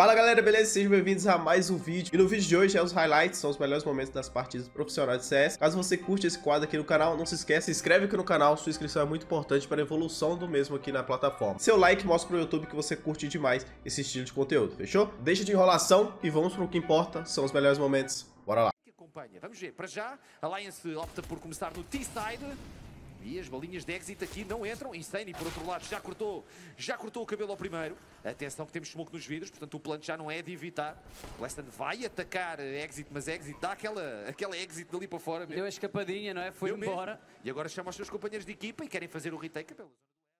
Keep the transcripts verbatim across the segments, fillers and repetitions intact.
Fala galera, beleza? Sejam bem-vindos a mais um vídeo. E no vídeo de hoje é os highlights, são os melhores momentos das partidas profissionais de C S. Caso você curte esse quadro aqui no canal, não se esqueça, se inscreve aqui no canal, sua inscrição é muito importante para a evolução do mesmo aqui na plataforma. Seu like mostra pro YouTube que você curte demais esse estilo de conteúdo, fechou? Deixa de enrolação e vamos pro que importa, são os melhores momentos. Bora lá. Vamos ver, para já, a Alliance opta por começar no T-side. E as balinhas de exit aqui não entram. Insane, por outro lado, já cortou, já cortou o cabelo ao primeiro. Atenção que temos smoke nos vidros, portanto o plano já não é de evitar. Leston vai atacar exit, mas exit dá aquela, aquela exit dali para fora. Deu a escapadinha, não é? Foi embora. Mesmo. E agora chama os seus companheiros de equipa e querem fazer o retake pela zona.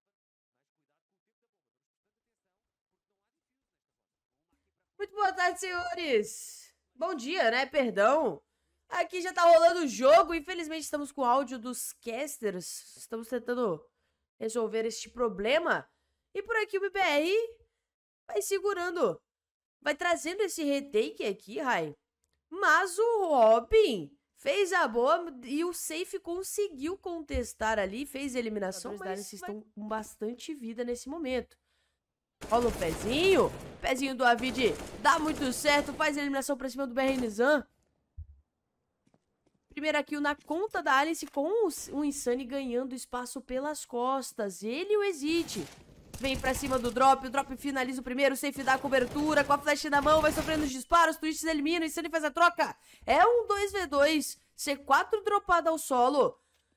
Muito boa tarde, senhores. Bom dia, né? Perdão. Aqui já tá rolando o jogo, infelizmente estamos com o áudio dos casters, estamos tentando resolver este problema. E por aqui o B B R vai segurando, vai trazendo esse retake aqui, Rai. Mas o Robin fez a boa e o Safe conseguiu contestar ali, fez a eliminação, mas eles estão com bastante vida nesse momento. Rola o pezinho, pezinho do Avid dá muito certo, faz a eliminação pra cima do Berrenizan. Primeira kill na conta da Alice com o Insane ganhando espaço pelas costas. Ele e o Exit. Vem pra cima do drop, o drop finaliza o primeiro, o Safe dá a cobertura, com a flash na mão, vai sofrendo os disparos, Twists elimina, o Insane faz a troca. É um dois v dois, C quatro dropado ao solo.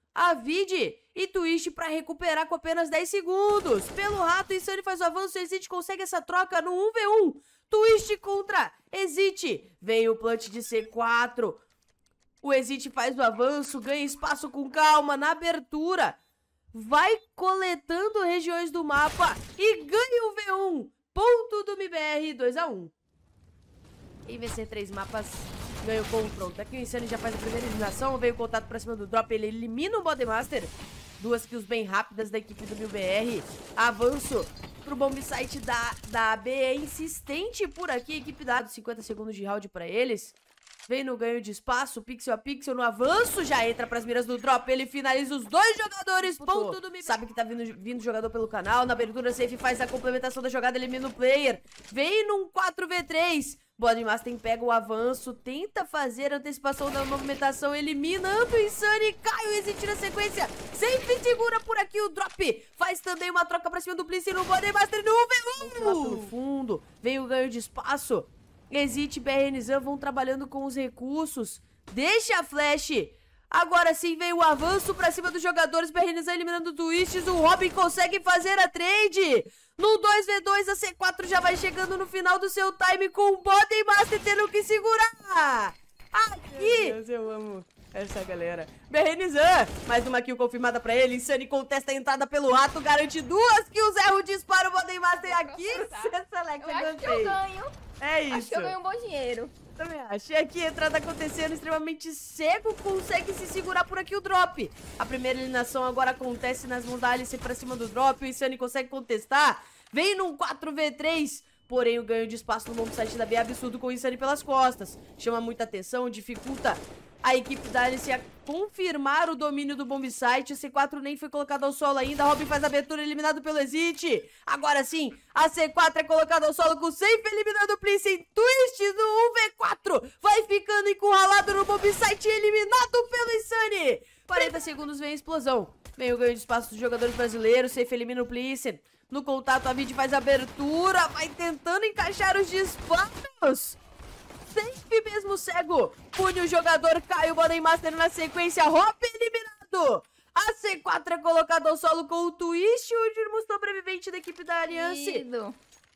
Avid e Twist pra recuperar com apenas dez segundos. Pelo rato, o Insane faz o avanço, o Exit consegue essa troca no um v um. Twist contra Exit. Vem o plant de C quatro. O Exit faz o avanço, ganha espaço com calma na abertura. Vai coletando regiões do mapa e ganha o V um. Ponto do M B R, dois a um. Quem vencer três mapas ganha o confronto. Aqui o Insane já faz a primeira eliminação, veio o contato pra cima do drop, ele elimina o Bodemaster. Duas kills bem rápidas da equipe do M B R. Avanço pro bomb site da, da A B, é insistente por aqui, a equipe dá cinquenta segundos de round pra eles. Vem no ganho de espaço, pixel a pixel no avanço, já entra pras miras do drop, ele finaliza os dois jogadores, ponto do M B R. Sabe que tá vindo, vindo jogador pelo canal, na abertura Safe faz a complementação da jogada, elimina o player. Vem num quatro v três, Bodemaster pega o avanço, tenta fazer a antecipação da movimentação, eliminando o Insane, cai o Exit na sequência, Safe segura por aqui o drop, faz também uma troca pra cima do Blitz no Bodemaster no um v um. Lá pelo fundo, vem o ganho de espaço. Exit e Berrenizan vão trabalhando com os recursos. Deixa a flash. Agora sim vem o avanço pra cima dos jogadores. Berrenizan eliminando o Twists. O Robin consegue fazer a trade. No dois v dois a C quatro já vai chegando no final do seu time com o Bodemaster tendo que segurar. Aqui. Meu Deus, eu amo essa galera. Berrenizan, mais uma kill confirmada pra ele. Insane contesta a entrada pelo rato. Garante duas kills. Erra o disparo. O Bodemaster aqui. Essa Alexa, eu acho que eu ganho. É isso. Acho que eu ganho um bom dinheiro. Também achei aqui a entrada acontecendo extremamente seco. Consegue se segurar por aqui o drop. A primeira eliminação agora acontece nas mãos da Alice pra cima do drop. O Insane consegue contestar. Vem num quatro v três. Porém, o ganho de espaço no bomb site da B é absurdo com o Insane pelas costas. Chama muita atenção, dificulta a equipe da Alice a confirmar o domínio do bomb site. O C quatro nem foi colocado ao solo ainda. Robin faz a abertura, eliminado pelo Exit. Agora sim, a C quatro é colocada ao solo com o Safe, eliminando o Prince em Twist no um v quatro. Vai ficando encurralado no bomb site, eliminado pelo Insane. quarenta segundos vem a explosão. Vem o ganho de espaço dos jogadores brasileiros. Safe elimina o Prince. No contato, a Avid faz a abertura. Vai tentando encaixar os disparos. Safe mesmo cego. Pune o jogador, cai o Bodemaster na sequência. Robin eliminado. A C quatro é colocado ao solo com o Twist, o último sobrevivente da equipe da Aliança. Querido.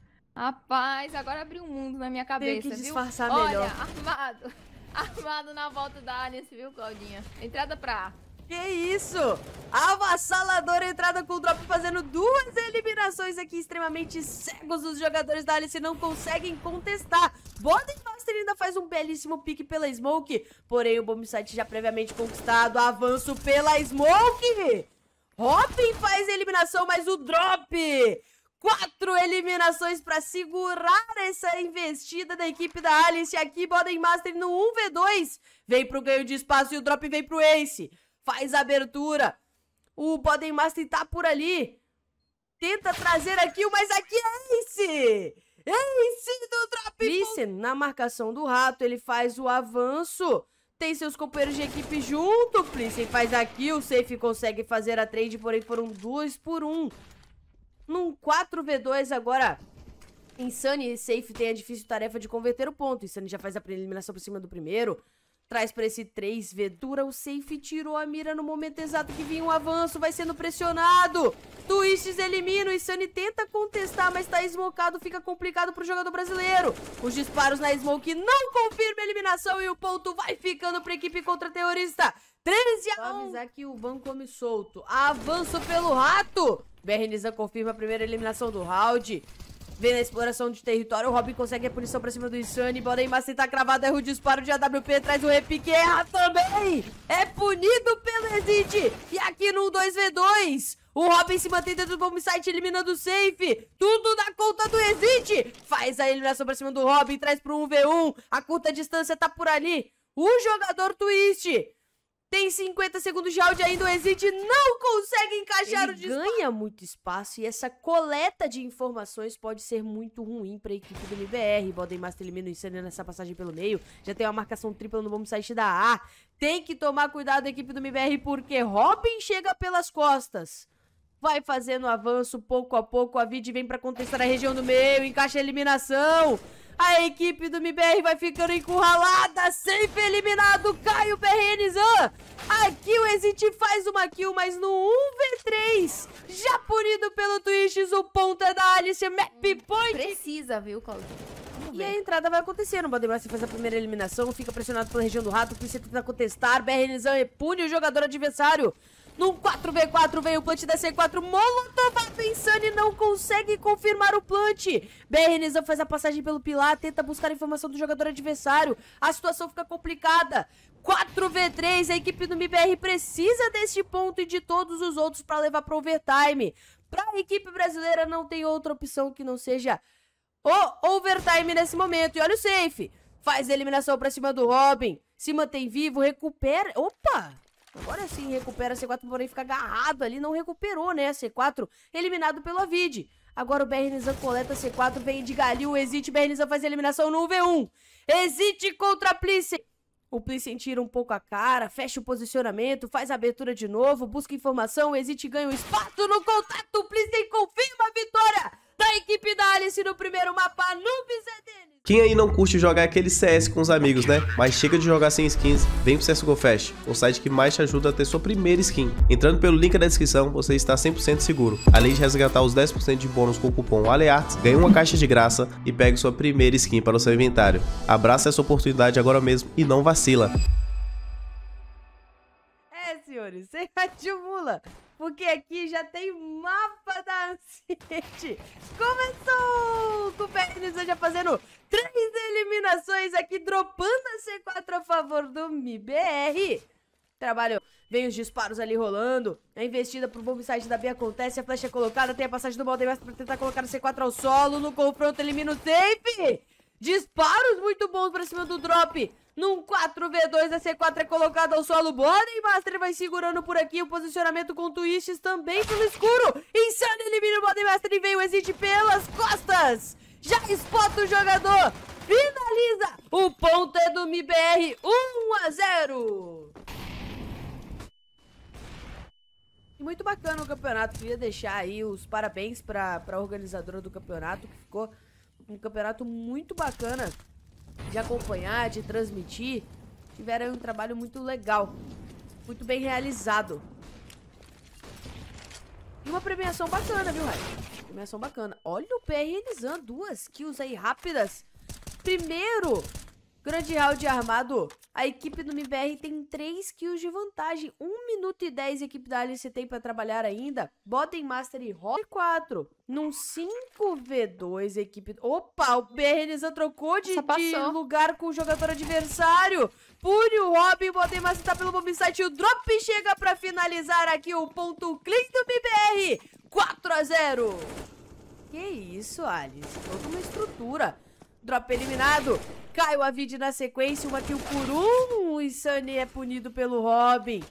Rapaz, agora abriu um mundo na minha cabeça, Tem que viu? disfarçar Olha, melhor. armado. Armado na volta da Aliança, viu, Claudinha? Entrada pra A. Que isso? Avassaladora entrada com o drop, fazendo duas eliminações aqui, extremamente cegos. Os jogadores da Alice não conseguem contestar. Bodemaster ainda faz um belíssimo pique pela Smoke, porém o bomb site já previamente conquistado. Avanço pela Smoke. Robin faz a eliminação, mas o drop. Quatro eliminações para segurar essa investida da equipe da Alice. Aqui Bodemaster no um v dois. Vem pro ganho de espaço e o drop vem pro Ace. Faz a abertura. O Bodemaster tá por ali. Tenta trazer aqui, mas aqui é Ace. Ace do drop. Plissen na marcação do Rato, ele faz o avanço. Tem seus companheiros de equipe junto. Plissen faz a kill, o Safe consegue fazer a trade, porém foram dois por um. Num quatro v dois agora, Insane e Safe tem a difícil tarefa de converter o ponto. Insane já faz a eliminação por cima do primeiro. Traz pra esse três v dura, o Safe tirou a mira no momento exato que vinha um avanço, vai sendo pressionado. Twists elimina, o Insane tenta contestar, mas tá esmocado, fica complicado pro jogador brasileiro. Os disparos na smoke não confirmam a eliminação e o ponto vai ficando pra equipe contra-terrorista. treze a um. Vou avisar que o ban come solto. Avanço pelo Rato. B R Nizam confirma a primeira eliminação do round. Vem na exploração de território, o Robin consegue a punição pra cima do Insane. Bodem Master tá cravado, erra o disparo de A W P, traz o repique, erra também! É punido pelo Exit! E aqui no dois v dois, o Robin se mantém dentro do bomb site, eliminando o Safe. Tudo na conta do Exit! Faz a eliminação pra cima do Robin, traz pro um v um. A curta distância tá por ali. O jogador Twist tem cinquenta segundos de round ainda, o Exit não consegue encaixar Ele o disparo. Ganha muito espaço e essa coleta de informações pode ser muito ruim para a equipe do M B R. Bodem Master elimina o Insane nessa passagem pelo meio. Já tem uma marcação tripla no bomb site da A. Tem que tomar cuidado a equipe do M B R porque Robin chega pelas costas. Vai fazendo avanço pouco a pouco. A Vid vem para contestar a região do meio, encaixa a eliminação. A equipe do M B R vai ficando encurralada, Safe eliminado, cai o B R Nizam. Aqui o Exit faz uma kill, mas no um v três, já punido pelo Twitch, o ponto é da Alice, map point. Precisa, viu, Claudinho? E a entrada vai acontecer, o Bodem Master faz a primeira eliminação, fica pressionado pela região do Rato, precisa tentar contestar, B R Nizam pune o jogador adversário. Num quatro v quatro veio o plant da C quatro, Molotov, Insane não consegue confirmar o plant. B R Nizam faz a passagem pelo pilar, tenta buscar a informação do jogador adversário. A situação fica complicada. quatro v três, a equipe do M B R precisa deste ponto e de todos os outros para levar para overtime. Para a equipe brasileira não tem outra opção que não seja o overtime nesse momento. E olha o Safe, faz a eliminação para cima do Robin, se mantém vivo, recupera... Opa! Agora sim, recupera a C quatro, porém fica agarrado ali, não recuperou, né? A C quatro eliminado pelo Avid. Agora o B R Nizam coleta a C quatro, vem de Galil, o Exit, B R Nizam faz a eliminação no um v um. Exit contra Plissen. O Plissen tira um pouco a cara, fecha o posicionamento, faz a abertura de novo, busca informação, o Exit ganha o espaço no contato, o Plissen confirma a vitória da equipe da Alice no primeiro mapa, Noobs é dele. Quem aí não curte jogar aquele C S com os amigos, né? Mas chega de jogar sem skins, vem pro C S G O Fast, o site que mais te ajuda a ter sua primeira skin. Entrando pelo link da descrição, você está cem por cento seguro. Além de resgatar os dez por cento de bônus com o cupom ALEARTS, ganhe uma caixa de graça e pegue sua primeira skin para o seu inventário. Abraça essa oportunidade agora mesmo e não vacila. É, senhores, sem mula, porque aqui já tem mapa da Anciente. Começou com o B R Nizam já fazendo três eliminações aqui, dropando a C quatro a favor do M B R. Trabalho, vem os disparos ali rolando, a investida pro bomb site da B acontece, a flecha é colocada, tem a passagem do Bodem Master pra tentar colocar o C quatro ao solo, no confronto elimina o Safe. Disparos muito bons pra cima do drop. Num quatro v dois, a C quatro é colocada ao solo. Bodem Master vai segurando por aqui. O posicionamento com Twists também pelo escuro. Insane elimina o Bodem Master e vem o Exit pelas costas. Já espota o jogador. Finaliza. O ponto é do M B R. um a zero. E muito bacana o campeonato. Queria deixar aí os parabéns para a organizadora do campeonato, que ficou um campeonato muito bacana de acompanhar, de transmitir. Tiveram um trabalho muito legal, muito bem realizado. E uma premiação bacana, viu, Rai? Premiação bacana. Olha o B R Nizam, duas kills aí rápidas. Primeiro grande round armado. A equipe do M B R tem três kills de vantagem. um minuto e dez a equipe da Alice tem pra trabalhar ainda. Bodem Master e Rob quatro. Num cinco v dois a equipe... Opa, o B R Nizam trocou de, de lugar com o jogador adversário. Pune o Robin, o Bodem Master tá pelo bomb site. O drop chega pra finalizar aqui o ponto clean do M B R. quatro a zero. Que isso, Alice. Toda uma estrutura. Drop eliminado. Cai o Avid na sequência, uma kill por um. O Insane é punido pelo Robin.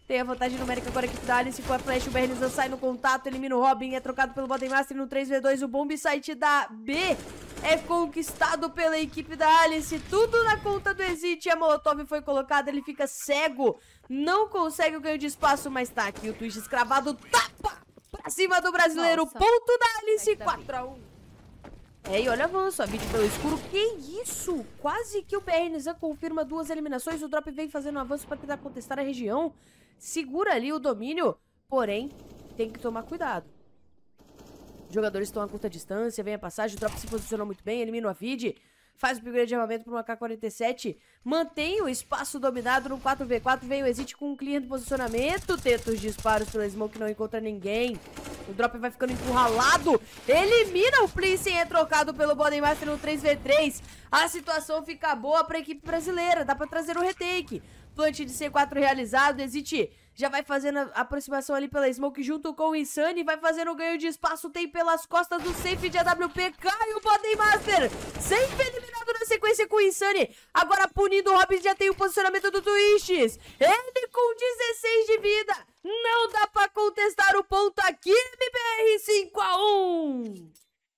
Tem a vantagem numérica agora a equipe da Alice com a flash. O Bernizan sai no contato, elimina o Robin, é trocado pelo Bodenmaster no três v dois. O bomb site da B é conquistado pela equipe da Alice. Tudo na conta do Exit. A Molotov foi colocada, ele fica cego. Não consegue o ganho de espaço, mas tá aqui o Twitch escravado. Tapa pra cima do brasileiro. Nossa. Ponto da Alice, quatro a um. É, e olha o avanço, a vídeo pelo escuro. Que isso? Quase que o B R Nizam confirma duas eliminações. O Drop vem fazendo um avanço para tentar contestar a região. Segura ali o domínio, porém, tem que tomar cuidado. Os jogadores estão a curta distância, vem a passagem, o Drop se posicionou muito bem, elimina o Avid, faz o upgrade de armamento para uma K quarenta e sete, mantém o espaço dominado no quatro v quatro, vem o Exit com um clear de posicionamento, tenta os disparos pela Smoke, não encontra ninguém. O Drop vai ficando encurralado, elimina o Plissin, é trocado pelo Bodenmaster no três v três. A situação fica boa para a equipe brasileira, dá para trazer o retake. Plant de C quatro realizado, Exit já vai fazendo a aproximação ali pela Smoke junto com o Insane, vai fazendo o ganho de espaço, tem pelas costas do Safe de A W P, cai o Bodenmaster, Safe eliminado na sequência com o Insane, agora punindo o Robin, já tem o posicionamento do Twists, ele com dezesseis de vida, não dá pra contestar o ponto aqui, M B R cinco a um.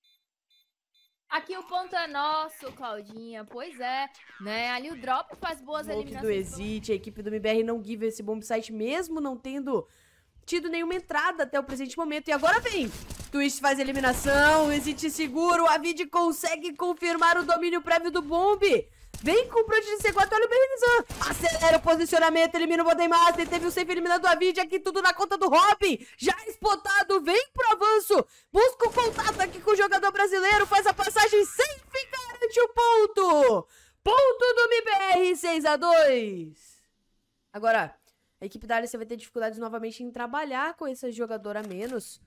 Aqui o ponto é nosso, Claudinha. Pois é, né? Ali o Drop faz boas Smoke eliminações. do Exit, a equipe do M B R não give esse bomb site mesmo não tendo tido nenhuma entrada até o presente momento. E agora vem! Twist faz eliminação, o Exit segura, o Avid consegue confirmar o domínio prévio do bomb. Vem com o Plant de C quatro, olha o Bernizan. Acelera o posicionamento, elimina o Bodenmaster. Teve o safe eliminando o Avid, aqui tudo na conta do Robin. Já spotado, vem pro avanço. Busca o contato aqui com o jogador brasileiro. Faz a passagem, safe, garante o ponto. Ponto do M B R, seis a dois. Agora, a equipe da Alice vai ter dificuldades novamente em trabalhar com esse jogador a menos.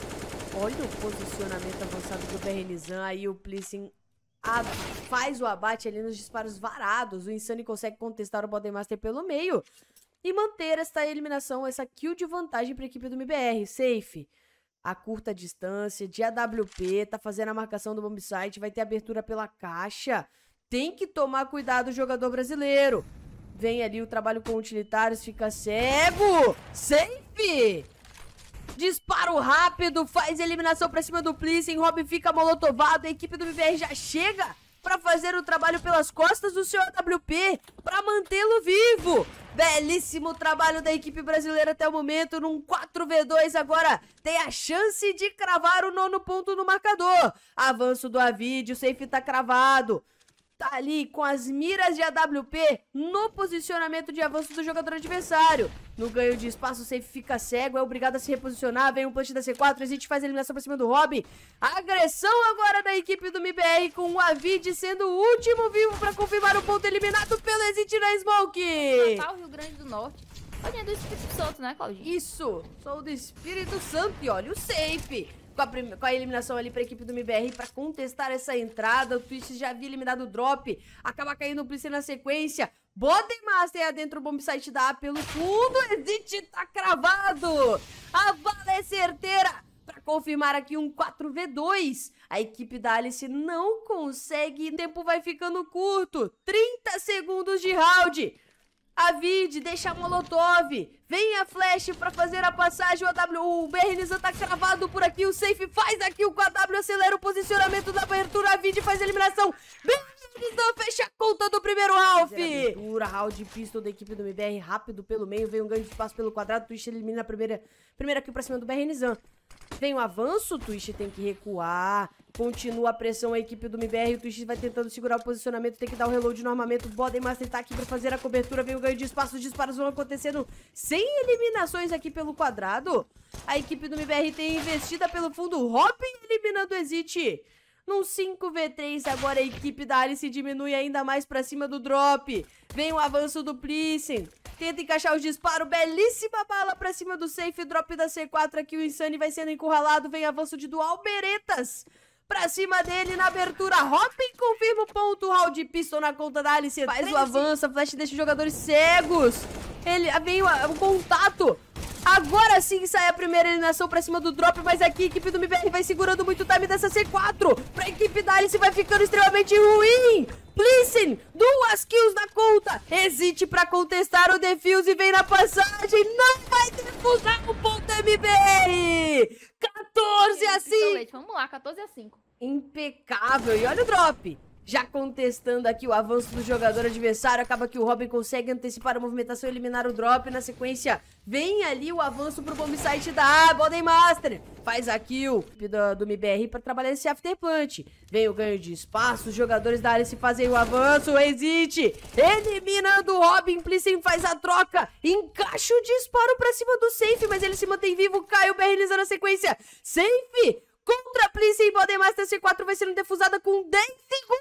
Olha o posicionamento avançado do Bernizan. Aí o Plissin A, faz o abate ali nos disparos varados. O Insane consegue contestar o Bodenmaster pelo meio e manter esta eliminação, essa kill de vantagem para a equipe do M B R. Safe, a curta distância de A W P, tá fazendo a marcação do bomb site, vai ter abertura pela caixa. Tem que tomar cuidado o jogador brasileiro. Vem ali o trabalho com utilitários, fica cego. Safe! Disparo rápido, faz eliminação pra cima do Plissin, Robin fica molotovado, a equipe do M B R já chega pra fazer o trabalho pelas costas do seu A W P, pra mantê-lo vivo. Belíssimo trabalho da equipe brasileira até o momento, num quatro v dois agora tem a chance de cravar o nono ponto no marcador. Avanço do Avid, o safe tá cravado. Tá ali com as miras de A W P no posicionamento de avanço do jogador adversário. No ganho de espaço, o safe fica cego, é obrigado a se reposicionar. Vem um punch da C quatro, Exit faz a eliminação pra cima do Robin. Agressão agora da equipe do M B R, com o Avid sendo o último vivo pra confirmar o ponto, eliminado pelo Exit na Smoke. Natal, Rio Grande do Norte. Olha, é do Espírito Santo, né, Claudinha? Isso, sou do Espírito Santo e olha o safe. Com a, com a eliminação ali pra equipe do M B R pra contestar essa entrada. O Twitch já havia eliminado o drop. Acaba caindo o Plissin na sequência. Bodenmaster adentro o bomb site da A pelo fundo. Exit tá cravado. A bala é certeira. Pra confirmar aqui um quatro v dois. A equipe da Alice não consegue. O tempo vai ficando curto. trinta segundos de round. Avid, deixa a Molotov, vem a Flash pra fazer a passagem, o A W, o Bernizan tá cravado por aqui, o Safe faz aqui o com a W, acelera o posicionamento da abertura, Avid faz a eliminação, Bernizan fecha a conta do primeiro half. Abertura, round pistol da equipe do M B R, rápido pelo meio, vem um ganho de espaço pelo quadrado, Twitch elimina a primeira, primeira kill pra cima do Bernizan. Vem o avanço, o Twitch tem que recuar, continua a pressão a equipe do M B R, o Twitch vai tentando segurar o posicionamento, tem que dar o reload no armamento, o Bodenmaster tá aqui pra fazer a cobertura, vem o ganho de espaço, os disparos vão acontecendo sem eliminações aqui pelo quadrado. A equipe do M B R tem investida pelo fundo, Robin eliminando o Exit. Num cinco v três, agora a equipe da Alice diminui ainda mais pra cima do drop. Vem o avanço do Plissin. Tenta encaixar os disparos. Belíssima bala pra cima do safe. Drop da C quatro aqui. O Insane vai sendo encurralado. Vem avanço de Dual Beretas. Pra cima dele na abertura. Robin confirma o ponto. Round pistol na conta da Alice. Faz o avanço. A flash deixa os jogadores cegos. Ele vem o, o contato. Agora sim sai a primeira eliminação pra cima do drop, mas aqui a equipe do M B R vai segurando muito o time dessa C quatro. Pra equipe da Alice vai ficando extremamente ruim. Plissin, duas kills na conta. Exit Exit pra contestar o defuse, vem na passagem, não vai defusar o ponto M B R! quatorze a cinco! Vamos lá, quatorze a cinco. Impecável, e olha o drop! Já contestando aqui o avanço do jogador adversário, acaba que o Robin consegue antecipar a movimentação e eliminar o drop. Na sequência, vem ali o avanço pro bomb site da A, Boden Master. Faz a kill do, do M B R pra trabalhar esse afterplant. Vem o ganho de espaço, os jogadores da área se fazem o avanço, o Exit, eliminando o Robin, Plicen faz a troca, encaixa o disparo pra cima do Safe, mas ele se mantém vivo, cai o B R Nizan na sequência. Safe contra Plicen, Boden Master C quatro vai sendo defusada com dez segundos.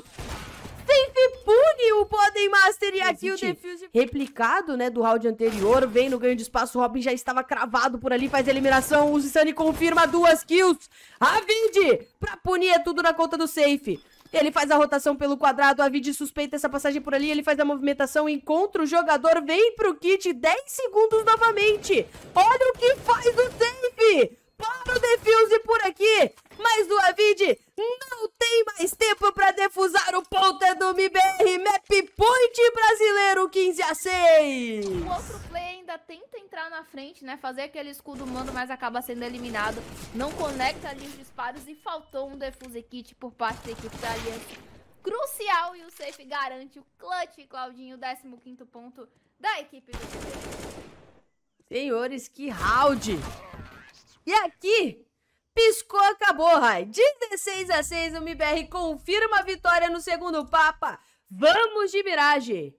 Safe pune o Boden Master e aqui o defuse replicado, né, do round anterior. Vem no ganho de espaço, o Robin já estava cravado por ali, faz a eliminação. O Zissani confirma duas kills. Avid pra punir é tudo na conta do Safe. Ele faz a rotação pelo quadrado, a Avid suspeita essa passagem por ali, ele faz a movimentação, encontra o jogador, vem pro kit, dez segundos novamente. Olha o que faz o Safe. Para o defuse por aqui, mas o Avid não tem mais tempo para defusar o ponta do M B R. Map point brasileiro, quinze a seis. O outro play ainda tenta entrar na frente, né, fazer aquele escudo humano, mas acaba sendo eliminado. Não conecta ali os disparos e faltou um defuse kit por parte da equipe da Aliança. Crucial, e o Safe garante o clutch, Claudinho, décimo quinto ponto da equipe do Safe. Senhores, que round! E aqui, piscou, acabou, Rai. dezesseis a seis, o M B R confirma a vitória no segundo Papa. Vamos de Mirage.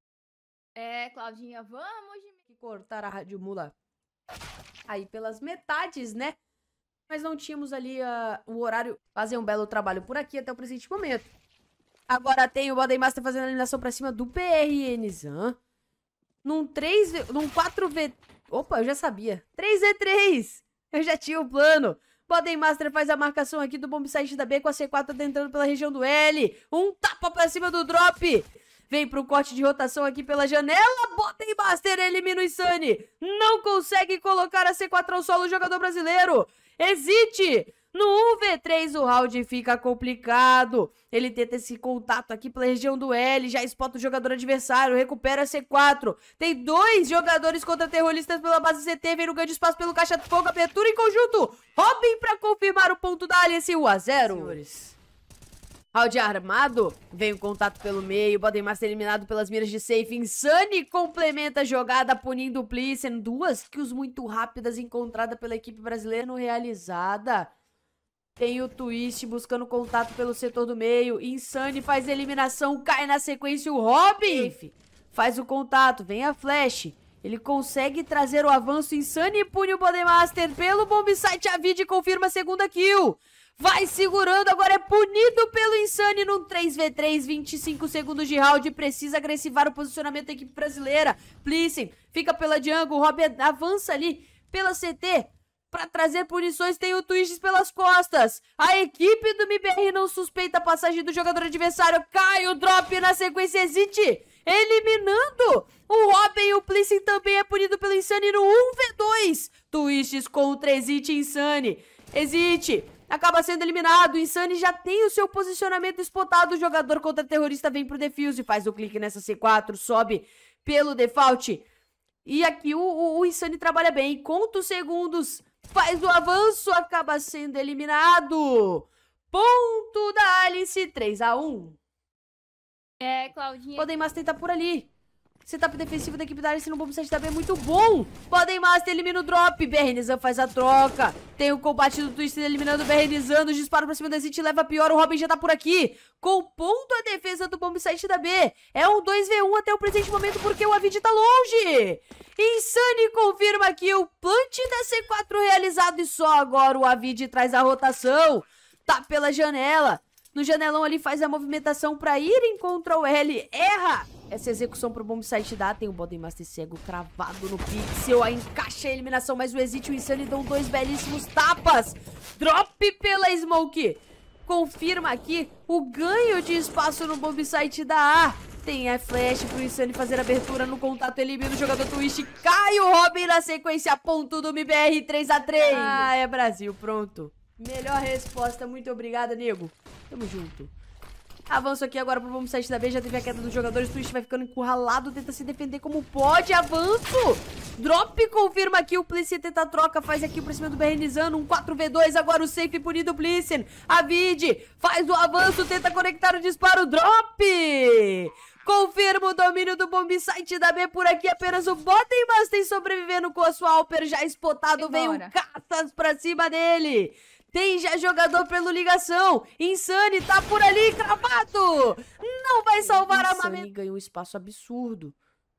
É, Claudinha, vamos de... Cortar a Rádio Mula aí pelas metades, né? Mas não tínhamos ali uh, o horário. Fazer um belo trabalho por aqui até o presente momento. Agora tem o Boden Master fazendo a eliminação pra cima do P R Nizan. Num três V... Num quatro V... Opa, eu já sabia. três V três. Eu já tinha o plano. Boden Master faz a marcação aqui do bomb site da B com a C quatro tentando pela região do L. Um tapa pra cima do drop. Vem pro corte de rotação aqui pela janela. Boden Master elimina o Insane. Não consegue colocar a C quatro ao solo o jogador brasileiro. Exit. No um V três o round fica complicado. Ele tenta esse contato aqui pela região do L. Já spota o jogador adversário. Recupera a C quatro. Tem dois jogadores contra terroristas pela base C T. Vem no ganho de espaço pelo caixa de fogo. Abertura em conjunto. Robin pra confirmar o ponto da Aliança. um a zero. Senhores. Round armado. Vem o contato pelo meio. Boden Master eliminado pelas miras de Safe. Insane complementa a jogada punindo o Plicen. Duas kills muito rápidas encontradas pela equipe brasileira no realizada. Tem o Twist buscando contato pelo setor do meio. Insane faz a eliminação, cai na sequência o Robin. Faz o contato, vem a Flash. Ele consegue trazer o avanço. Insane pune o Boden Master pelo bomb site. A Avid confirma a segunda kill. Vai segurando, agora é punido pelo Insane num três V três, vinte e cinco segundos de round. Precisa agressivar o posicionamento da equipe brasileira. Plicen fica pela jungle, o Robin avança ali pela C T. Pra trazer punições, tem o Twist pelas costas. A equipe do M B R não suspeita a passagem do jogador adversário. Cai o drop na sequência, Exit eliminando o Robin. E o Plicen também é punido pelo Insane no um V dois. Twists contra Exit e Insane. Exit acaba sendo eliminado. Insane já tem o seu posicionamento spotado. O jogador contra terrorista vem pro defuse. Faz o clique nessa C quatro, sobe pelo default. E aqui o, o, o Insane trabalha bem. Conta os segundos. Faz o avanço, acaba sendo eliminado. Ponto da Alice, três a um. É, Claudinha. Boden Master tá por ali. Setup defensivo da equipe da Alice no bomb site da B é muito bom. Boden Master elimina o drop. B R Nizan faz a troca. Tem o combate do Twister eliminando o B R Nizan. Os disparos pra cima do Exit leva pior. O Robin já tá por aqui. Compondo a defesa do bomb site da B. É um dois V um até o presente momento porque o Avid tá longe. Insane confirma aqui o plant da C quatro realizado. E só agora o Avid traz a rotação. Tá pela janela. No janelão ali faz a movimentação pra ir em contra o L. Erra essa execução pro bomb site da. Tem o Boden Master cego cravado no pixel. A encaixa a eliminação, mas o Exit e o Insane dão dois belíssimos tapas. Drop pela Smoke. Confirma aqui o ganho de espaço no bomb site da A. Tem a flash pro Insane fazer a abertura no contato. Elimina o jogador Twist. Cai o Robin na sequência. Ponto do M B R, três a três. Ah, é Brasil, pronto. Melhor resposta, muito obrigada, nego. Tamo junto. Avanço aqui agora pro bombsite da B, já teve a queda dos jogadores, Twitch vai ficando encurralado, tenta se defender como pode, avanço! Drop confirma aqui, o Plicen tenta a troca, faz aqui pra cima do Bernizano, um quatro v dois, agora o safe punido o Plicen, a Vid faz o avanço, tenta conectar o disparo, drop! Confirma o domínio do bombsite da B por aqui, apenas o Bodenmaster sobrevivendo com a sua Alper já espotado, vem um caças pra cima dele! Tem já jogador pelo ligação. Insane tá por ali, cravado. Não vai salvar a Mami. Ganhou um espaço absurdo.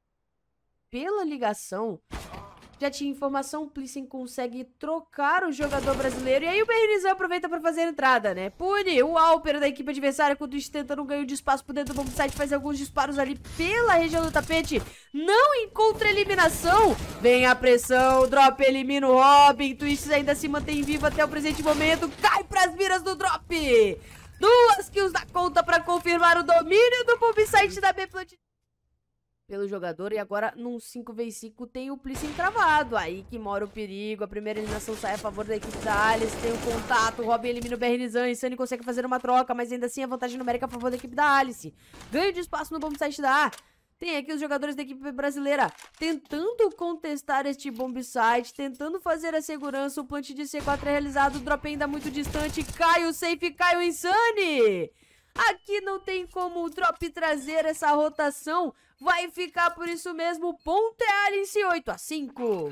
Pela ligação, já tinha informação, o Plicen consegue trocar o jogador brasileiro. E aí o Bernizan aproveita pra fazer a entrada, né? Pune o Alper da equipe adversária, quando tenta um ganho de espaço por dentro do bombsite, faz alguns disparos ali pela região do tapete. Não encontra eliminação. Vem a pressão, o Drop elimina o Robin. Twitch ainda se mantém vivo até o presente momento. Cai pras miras do Drop. Duas kills na conta pra confirmar o domínio do bombsite da B Plant pelo jogador, e agora num cinco v cinco tem o Plicen cravado, aí que mora o perigo, a primeira eliminação sai a favor da equipe da Alice, tem o contato, o Robin elimina o Bernizan, Insane consegue fazer uma troca, mas ainda assim a vantagem numérica a favor da equipe da Alice, ganho de espaço no bombsite da A, tem aqui os jogadores da equipe brasileira tentando contestar este bombsite, tentando fazer a segurança, o plant de C quatro é realizado, o drop ainda muito distante, cai o safe, cai o Insane! Aqui não tem como o Drop trazer essa rotação. Vai ficar por isso mesmo. O ponto é Alice, oito a cinco.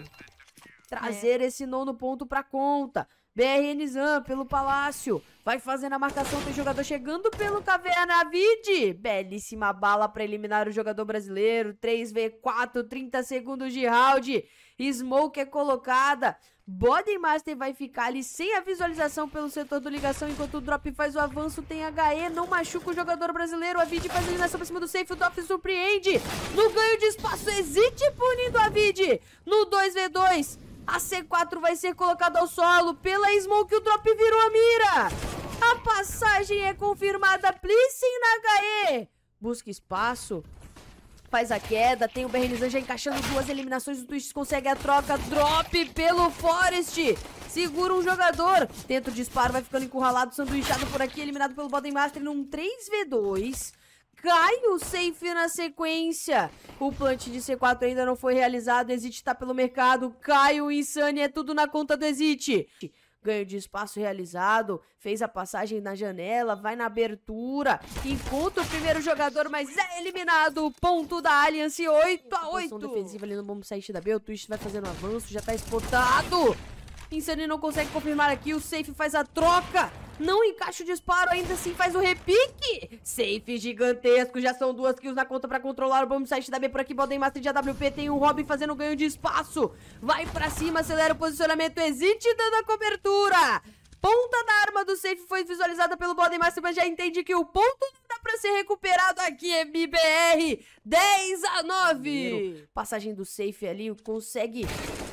Trazer é. esse nono ponto pra conta. B R N Zan pelo Palácio. Vai fazendo a marcação. Tem jogador chegando pelo Caverna Vid. Belíssima bala pra eliminar o jogador brasileiro. três v quatro, trinta segundos de round. Smoke é colocada. Bodenmaster vai ficar ali sem a visualização pelo setor do ligação, enquanto o Drop faz o avanço, tem H E, não machuca o jogador brasileiro, a Vid faz a eliminação pra cima do safe, o Drop surpreende, no ganho de espaço, Exit punindo a Vid, no dois v dois, a C quatro vai ser colocada ao solo, pela Smoke o Drop virou a mira, a passagem é confirmada, Plicen na H E, busca espaço, faz a queda, tem o Bernizan já encaixando duas eliminações, o Twitch consegue a troca, drop pelo Forest, segura um jogador, tenta o disparo, vai ficando encurralado, sanduichado por aqui, eliminado pelo Bodenmaster num três v dois, cai o safe na sequência, o plant de C quatro ainda não foi realizado, Exit tá pelo mercado, cai o Insane, é tudo na conta do Exit. Ganho de espaço realizado, fez a passagem na janela, vai na abertura, encontra o primeiro jogador, mas é eliminado, ponto da Alliance, oito a oito. Posição defensiva ali no bombsite da B, o Twitch vai fazendo um avanço, já tá spotado. Insane não consegue confirmar aqui, o safe faz a troca, não encaixa o disparo, ainda assim faz o repique. Safe gigantesco, já são duas kills na conta pra controlar o bombsite da B por aqui, Bodenmaster de A W P, tem o Robin fazendo ganho de espaço, vai pra cima, acelera o posicionamento, Exit dando a cobertura. Ponta da arma do safe foi visualizada pelo Bodenmaster, mas já entende que o ponto não dá pra ser recuperado aqui, é M B R, dez a nove. Passagem do safe ali, consegue...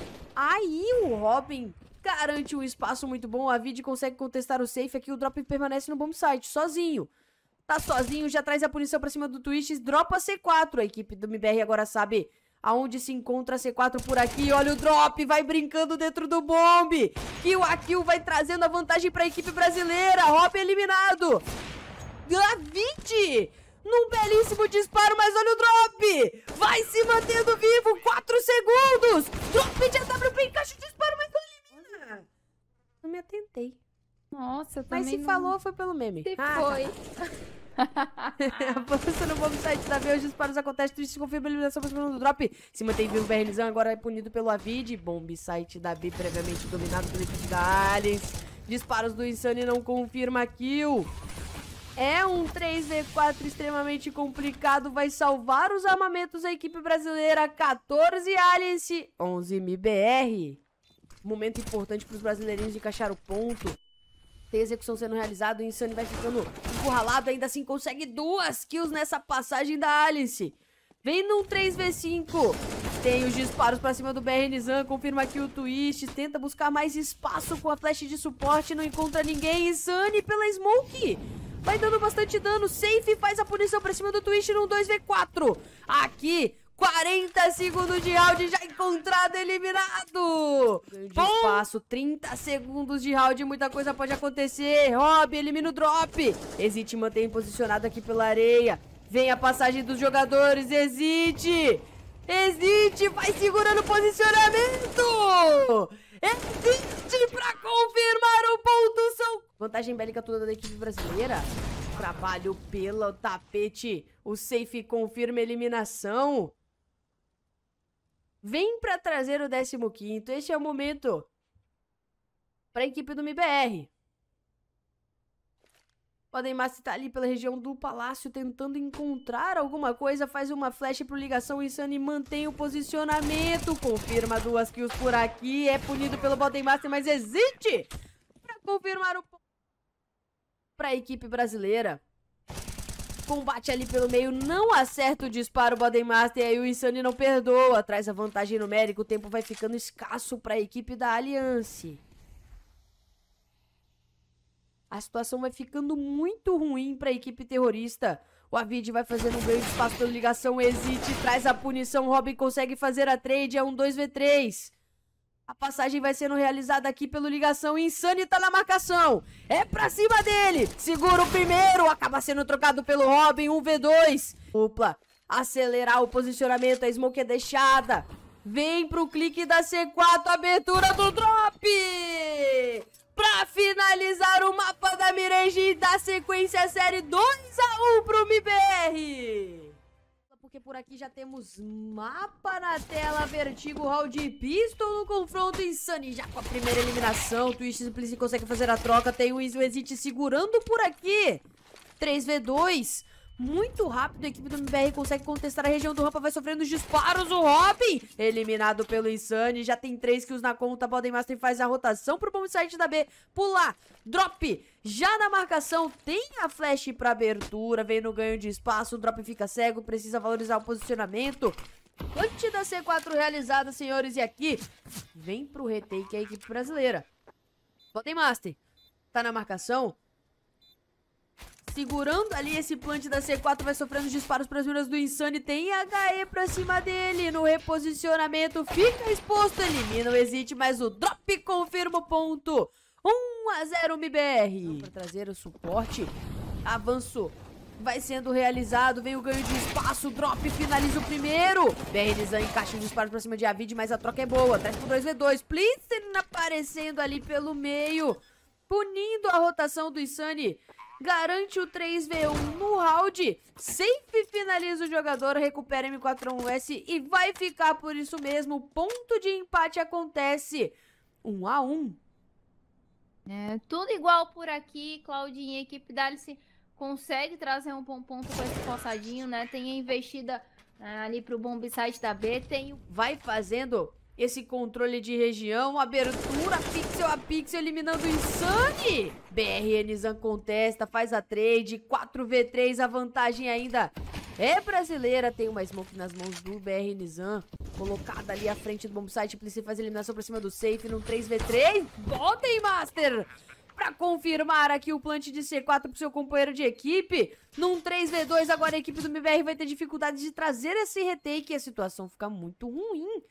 Aí o Robin... garante um espaço muito bom, a Vid consegue contestar o safe, aqui o Drop permanece no bombsite, sozinho. Tá sozinho, já traz a punição pra cima do Twitch, dropa C quatro, a equipe do M B R agora sabe aonde se encontra a C quatro por aqui, olha o Drop, vai brincando dentro do bomb, kill a kill vai trazendo a vantagem pra equipe brasileira, Robin eliminado. A Vid... num belíssimo disparo, mas olha o Drop, vai se mantendo vivo, quatro segundos, Drop de A W P, encaixa o disparo, mas não elimina. Não me atentei. Nossa, eu também Mas se não... falou, foi pelo meme. Se ah, foi. Avança no bombsite da B, os disparos acontecem, Twitch confirma a eliminação para o do Drop, se mantém vivo o Bernizan, agora é punido pelo Avid, bombsite da B previamente dominado pela equipe da Alice, disparos do Insane não confirma kill. É um três v quatro extremamente complicado, vai salvar os armamentos da equipe brasileira, quatorze Alice, onze M B R. Momento importante para os brasileirinhos de encaixar o ponto. Tem execução sendo realizada, o Insane vai ficando encurralado, ainda assim consegue duas kills nessa passagem da Alice. Vem num três v cinco, tem os disparos pra cima do B R N Zan, confirma aqui o Twitch, tenta buscar mais espaço com a flash de suporte, não encontra ninguém, Insane pela Smoke. Vai dando bastante dano, safe faz a punição pra cima do Twitch num dois v quatro. Aqui, quarenta segundos de round já encontrado, eliminado. Ganho de espaço, trinta segundos de round, muita coisa pode acontecer. Rob elimina o drop. Exit mantém posicionado aqui pela areia. Vem a passagem dos jogadores, Exit. Exit vai segurando o posicionamento. Exit pra confirmar o ponto. São vantagem bélica toda da equipe brasileira. Trabalho pelo tapete. O safe confirma a eliminação. Vem pra trazer o décimo quinto. Este é o momento pra equipe do M B R. Podem Master tá ali pela região do palácio tentando encontrar alguma coisa. Faz uma flash pro ligação insano e mantém o posicionamento. Confirma duas kills por aqui. É punido pelo Podem Master, mas existe pra confirmar o ponto pra equipe brasileira. Combate ali pelo meio, não acerta o disparo, o Podem Master, e aí o Insane não perdoa. Traz a vantagem numérica, o tempo vai ficando escasso para a equipe da Alliance. A situação vai ficando muito ruim para a equipe terrorista. O Avid vai fazendo um ganho de espaço pela ligação, Exit traz a punição, Robin consegue fazer a trade, é um dois contra três. A passagem vai sendo realizada aqui pelo ligação. Insane tá na marcação. É pra cima dele. Segura o primeiro. Acaba sendo trocado pelo Robin. um contra dois. Dupla. Acelerar o posicionamento. A smoke é deixada. Vem pro clique da C quatro. Abertura do drop. Pra finalizar o mapa da Mirage e dar sequência à série dois a um pro M B R. Porque por aqui já temos mapa na tela, Vertigo, round e Pistol no confronto. Insane já com a primeira eliminação. Twitch Simplice consegue fazer a troca. Tem o Exit segurando por aqui. três contra dois. Muito rápido, a equipe do M B R consegue contestar a região do rampa, vai sofrendo os disparos. O Robin, eliminado pelo Insane, já tem três kills na conta. Podem Master faz a rotação pro bomb site da B, pular, drop, já na marcação, tem a flash pra abertura, vem no ganho de espaço, o drop fica cego, precisa valorizar o posicionamento. Punch da C quatro realizada, senhores, e aqui vem pro retake a equipe brasileira. Podem Master, tá na marcação. Segurando ali esse plant da C quatro, vai sofrendo disparos para as minas do Insane. Tem H E pra cima dele. No reposicionamento, fica exposto. Elimina o Exit, mas o drop confirma o ponto. um a zero M B R. Para trazer o suporte. Avanço vai sendo realizado. Vem o ganho de espaço. Drop finaliza o primeiro. B R Nizam encaixa o disparo pra cima de Avid, mas a troca é boa. três por dois contra dois. Plitzen aparecendo ali pelo meio. Punindo a rotação do Insane. Garante o três contra um no round. Safe finaliza o jogador, recupera M quatro um S e vai ficar por isso mesmo. Ponto de empate acontece. um a um. É, tudo igual por aqui, Claudinha. A equipe da Alice consegue trazer um bom ponto com esse forçadinho, né? Tem a investida é, ali pro bomb site da B. Tem o... Vai fazendo esse controle de região, abertura, pixel a pixel, eliminando o Insane. B R Nizam contesta, faz a trade, quatro contra três, a vantagem ainda é brasileira. Tem uma smoke nas mãos do B R Nizam, colocada ali à frente do bomb site, Plice faz a eliminação pra cima do safe, num três contra três, Podem Master pra confirmar aqui o plant de C quatro pro seu companheiro de equipe. Num três contra dois, agora a equipe do M B R vai ter dificuldade de trazer esse retake e a situação fica muito ruim.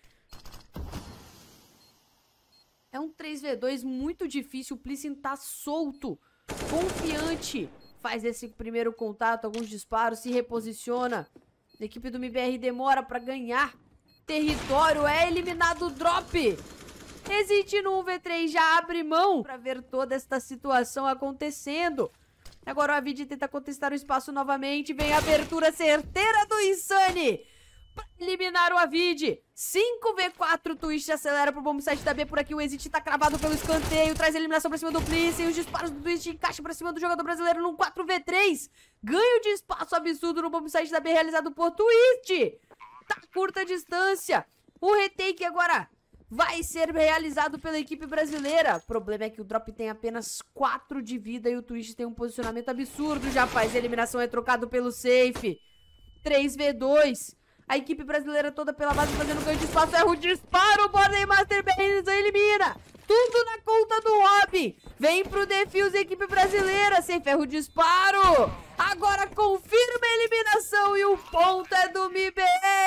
É um três contra dois muito difícil, o Plissen tá solto, confiante. Faz esse primeiro contato, alguns disparos, se reposiciona. A equipe do M B R demora pra ganhar território, é eliminado o drop. Exit no um contra três, já abre mão pra ver toda esta situação acontecendo. Agora o Avid tenta contestar o espaço novamente, vem a abertura certeira do Insane. Pra eliminar o Avid. cinco contra quatro, Twitch acelera pro bomb site da B. Por aqui o Exit tá cravado pelo escanteio. Traz a eliminação pra cima do Plice. Os disparos do Twitch encaixam pra cima do jogador brasileiro num quatro contra três. Ganho de espaço absurdo no bomb site da B realizado por Twitch. Tá curta distância. O retake agora vai ser realizado pela equipe brasileira. O problema é que o drop tem apenas quatro de vida e o Twitch tem um posicionamento absurdo. Já faz a eliminação, é trocado pelo safe. três contra dois. A equipe brasileira toda pela base fazendo ganho de espaço. Erra o disparo. O Podem Master B R Nizam elimina. Tudo na conta do Robin. Vem pro defuse a equipe brasileira. Sem ferro o disparo. Agora confirma a eliminação. E o ponto é do M B R.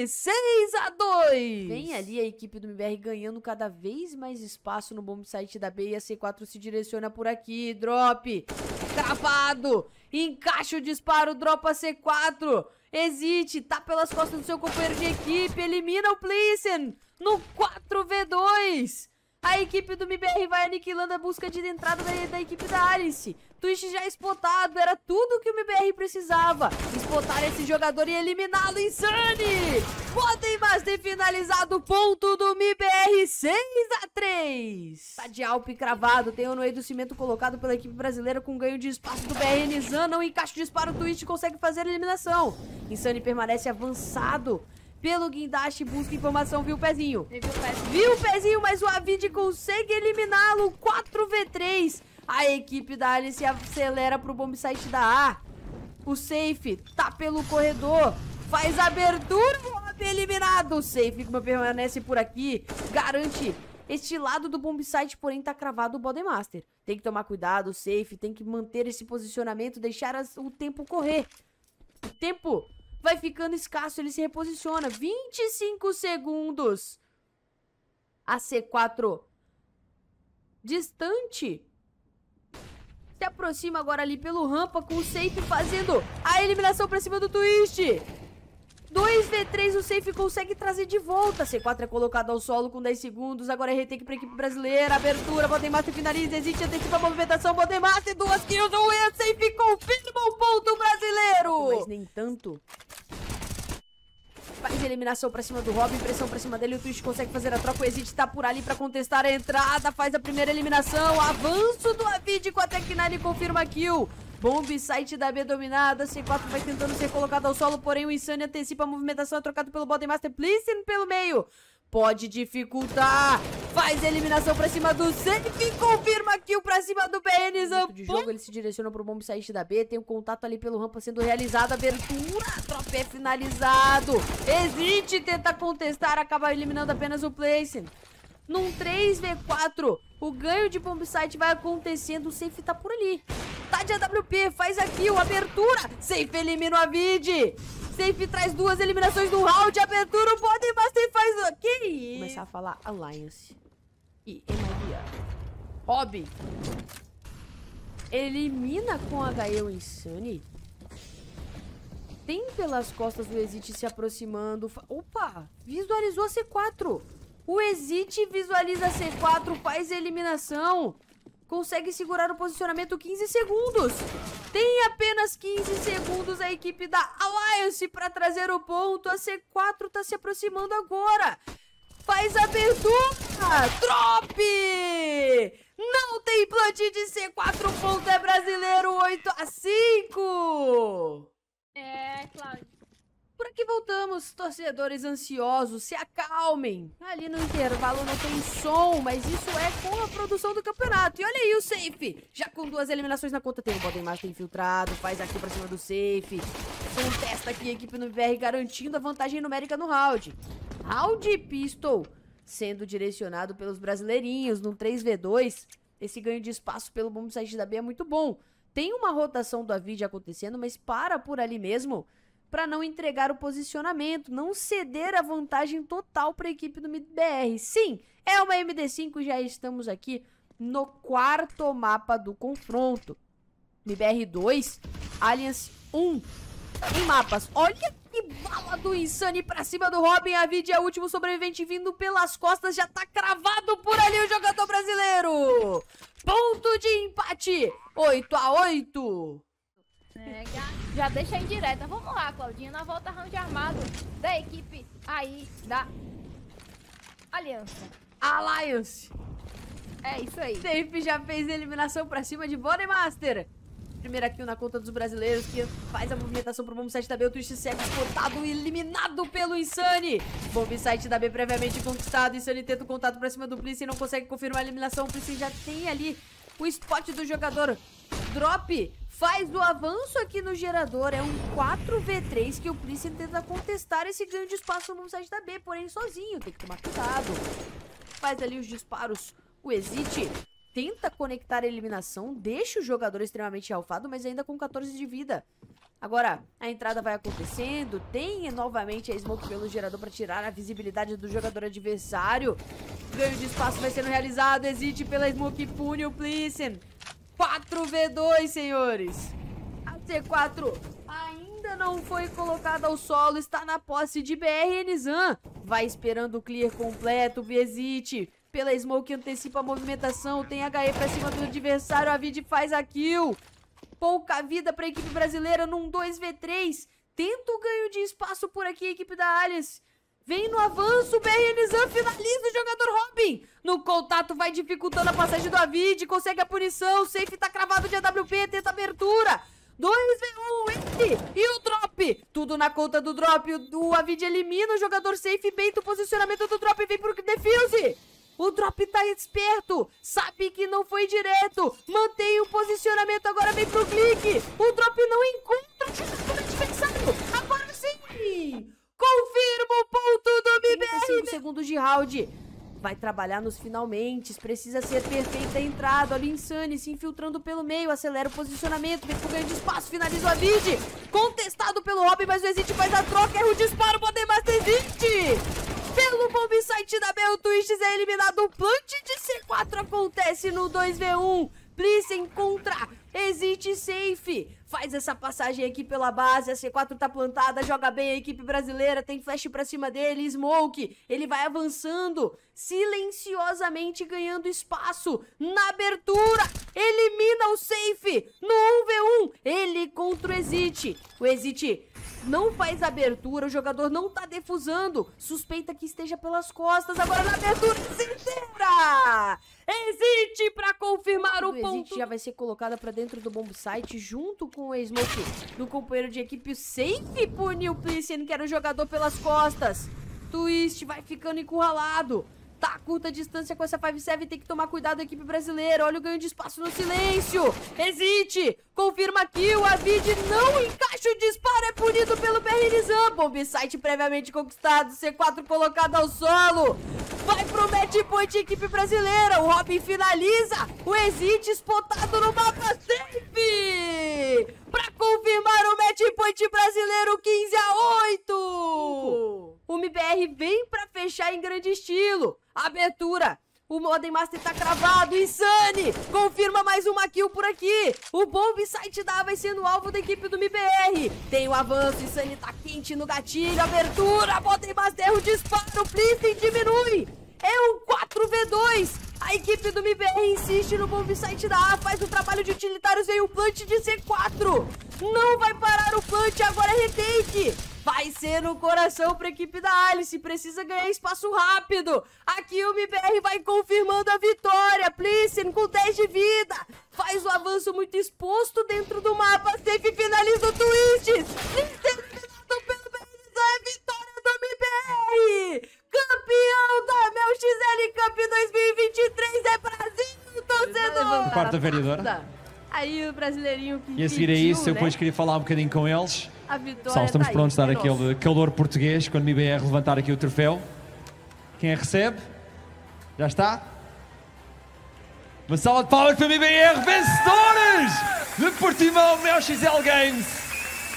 seis a dois. Vem ali a equipe do M B R ganhando cada vez mais espaço no bomb site da B e a C quatro se direciona por aqui. Drop, travado, encaixa o disparo, dropa a C quatro. Exit, tá pelas costas do seu companheiro de equipe, elimina o Plissen no quatro v dois. A equipe do M B R vai aniquilando a busca de entrada da, da equipe da Alice. Twitch já spotado, era tudo que o M B R precisava. Spotar esse jogador e eliminá-lo. Insane! Podem mais ter finalizado o ponto do M B R, seis a três. Tá de Alp cravado, tem o Noé do Cimento colocado pela equipe brasileira com ganho de espaço do B R N. Zan não encaixa o disparo, Twitch consegue fazer a eliminação. Insane permanece avançado pelo guindaste, busca informação, viu o pezinho. Viu o pezinho, viu o pezinho, mas o Avid consegue eliminá-lo, quatro v três. A equipe da Alice acelera pro bomb site da A. O Safe tá pelo corredor, faz a abertura, o Rob eliminado. O Safe como permanece por aqui, garante este lado do bomb site, porém tá cravado o Bodemaster. Tem que tomar cuidado, o Safe tem que manter esse posicionamento, deixar as, o tempo correr. O tempo vai ficando escasso, ele se reposiciona. vinte e cinco segundos. A C quatro distante. Se aproxima agora ali pelo rampa com o Safe fazendo a eliminação pra cima do Twist. dois v três, o Safe consegue trazer de volta. C quatro é colocado ao solo com dez segundos. Agora é retake pra equipe brasileira. Abertura, Bodemaster finaliza. Existe antecipa a movimentação. Bodemaster, duas kills. O E Safe confirma o ponto brasileiro. Mas nem tanto. Faz eliminação pra cima do Robin, pressão pra cima dele, o Twitch consegue fazer a troca, o Exit tá por ali pra contestar a entrada, faz a primeira eliminação, avanço do Avid com a Tec nine, confirma a kill. Bomb site da B dominada, C quatro vai tentando ser colocado ao solo, porém o Insane antecipa a movimentação, é trocado pelo Bodemaster, Plissen pelo meio. Pode dificultar, faz a eliminação pra cima do Safe, confirma kill pra cima do B N. De jogo, ele se direciona pro bomb site da B, tem um contato ali pelo rampa sendo realizado, abertura, drop é finalizado. Exit, tenta contestar, acaba eliminando apenas o Place. Num três v quatro, o ganho de bomb site vai acontecendo, o Safe tá por ali. Tá de A W P, faz a kill, abertura, Safe elimina o Avid. Safe traz duas eliminações no round, abertura, o Bodemaster faz o quê? Começar a falar Alliance e M I B R. Hobby elimina com H E o Insane. Tem pelas costas o Exit se aproximando. Opa, visualizou a C quatro. O Exit visualiza a C quatro, faz a eliminação. Consegue segurar o posicionamento quinze segundos. Tem apenas quinze segundos a equipe da Alliance para trazer o ponto. A C quatro tá se aproximando agora. Faz a abertura. Drop! Não tem plant de C quatro, ponto é brasileiro, oito a cinco. É, Cláudio. Por aqui voltamos, torcedores ansiosos, se acalmem. Ali no intervalo não tem som, mas isso é com a produção do campeonato. E olha aí o Safe, já com duas eliminações na conta, tem o Bodemaster infiltrado, faz aqui pra cima do Safe. Contesta aqui a equipe no B R garantindo a vantagem numérica no round. Round Pistol sendo direcionado pelos brasileirinhos no três v dois. Esse ganho de espaço pelo bomb site da B é muito bom. Tem uma rotação do Avid acontecendo, mas para por ali mesmo, para não entregar o posicionamento, não ceder a vantagem total para a equipe do M B R. Sim, é uma M D cinco e já estamos aqui no quarto mapa do confronto. M B R dois, Alliance um em mapas. Olha que bala do Insane pra cima do Robin. Avid é o último sobrevivente vindo pelas costas, já tá cravado por ali o jogador brasileiro. Ponto de empate, oito a oito. É, já, já deixa em direta. Vamos lá, Claudinha, na volta round armado da equipe aí da Aliança. Alliance. É isso aí. Safe já fez a eliminação pra cima de Bodemaster. Primeira kill na conta dos brasileiros, que faz a movimentação pro bomb site da B. O Twist cego exportado, eliminado pelo Insane. Bomb site da B previamente conquistado. Insane tenta o contato pra cima do Plissen, não consegue confirmar a eliminação. O Plissen já tem ali o spot do jogador. Drop faz o avanço aqui no gerador. É um quatro v três que o Plissen tenta contestar esse ganho de espaço no bomb site da B, porém sozinho. Tem que tomar cuidado. Faz ali os disparos. O Exit tenta conectar a eliminação, deixa o jogador extremamente alfado, mas ainda com quatorze de vida. Agora, a entrada vai acontecendo, tem novamente a smoke pelo gerador para tirar a visibilidade do jogador adversário. Ganho de espaço vai sendo realizado, existe pela smoke, pune o Plissen. quatro a dois, senhores. A C quatro ainda não foi colocada ao solo, está na posse de B R Nizam. Vai esperando o clear completo, Viezite. Pela smoke antecipa a movimentação, tem H E pra cima do adversário, a Vid faz a kill. Pouca vida para a equipe brasileira num dois a três. Tenta o ganho de espaço por aqui a equipe da Alias. Vem no avanço, B R Nizam finaliza o jogador Robin. No contato vai dificultando a passagem do Avid, consegue a punição, o safe tá cravado de A W P, tenta a abertura. dois a um, ele e o drop. Tudo na conta do drop, o, o Avid elimina o jogador safe, beita o posicionamento do drop, vem pro defuse. O drop tá esperto, sabe que não foi direto, mantém o posicionamento, agora vem pro clique. O drop não encontra o jogador adversário, agora sim! Confirma o ponto do M B R. trinta e cinco segundos de round. Vai trabalhar nos finalmente, precisa ser perfeita a entrada. Olha o Insane se infiltrando pelo meio, acelera o posicionamento, vem pro ganho de espaço, finaliza o Avid. Contestado pelo Robin, mas o Exit faz a troca, erra o disparo, pode mais Exit. Pelo bomb site da Bell, Twists é eliminado, o plant de C quatro acontece no dois a um. Plissen contra Exit Safe. Faz essa passagem aqui pela base, a C quatro tá plantada, joga bem a equipe brasileira, tem flash pra cima dele, Smoke, ele vai avançando, silenciosamente ganhando espaço, na abertura, elimina o Safe, no um a um, ele contra o Exit, o Exit não faz abertura, o jogador não tá defusando, suspeita que esteja pelas costas, agora na abertura, certeira! Exit pra confirmar o, o ponto. Exit já vai ser colocada pra dentro do bomb site junto com o smoke do companheiro de equipe. O safe puniu o Plissen, que era o jogador pelas costas. Twist vai ficando encurralado. Tá a curta distância com essa cinco sete, tem que tomar cuidado a equipe brasileira. Olha o ganho de espaço no silêncio. Exit, confirma kill, o Avid não encaixa o disparo, é punido pelo B R Nizam. Bomb site previamente conquistado, C quatro colocado ao solo. Vai pro match point equipe brasileira, o Robin finaliza, o Exit spotado no mapa safe. Pra confirmar o match point brasileiro, quinze a oito. O M B R vem pra fechar em grande estilo. Abertura. O Modern Master tá cravado. Insane. Confirma mais uma kill por aqui. O bomb site da vai sendo alvo da equipe do M B R. Tem o avanço. Insane tá quente no gatilho. Abertura. Modern Master erra o disparo. O Plissen diminui. É um quatro a dois. A equipe do M B R insiste no bomb site da A. Faz o trabalho de utilitários. Vem o plant de C quatro. Não vai parar o plant. Agora é retake. Vai ser no coração para a equipe da Alice, precisa ganhar espaço rápido. Aqui o M B R vai confirmando a vitória. Plissen com dez de vida. Faz o avanço muito exposto dentro do mapa. Safe finaliza o Twists. Eliminado pelo B R Nizam, é vitória do M B R. Campeão da Mel X L Cup dois mil e vinte e três é Brasil, torcedor. Quarta vereadora. Aí o brasileirinho que E a seguir a pediu, isso, eu né? depois queria falar um bocadinho com eles. A vitória Pessoal, estamos tá prontos a dar aí, é aquele calor português quando o M B R levantar aqui o troféu. Quem é que recebe? Já está? Uma salva de palmas para o M B R, vencedores de Portimão Mel X L Games.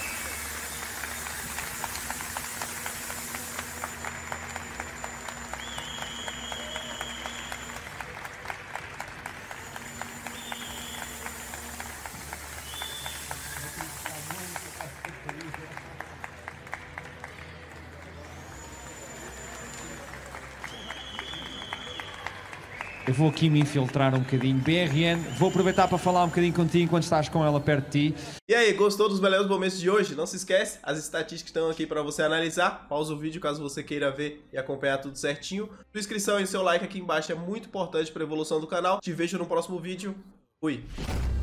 Eu vou aqui me infiltrar um bocadinho. B R N, vou aproveitar para falar um bocadinho contigo enquanto estás com ela perto de ti. E aí, gostou dos melhores momentos de hoje? Não se esquece, as estatísticas estão aqui para você analisar. Pausa o vídeo caso você queira ver e acompanhar tudo certinho. Sua inscrição e seu like aqui embaixo é muito importante para a evolução do canal. Te vejo no próximo vídeo. Fui!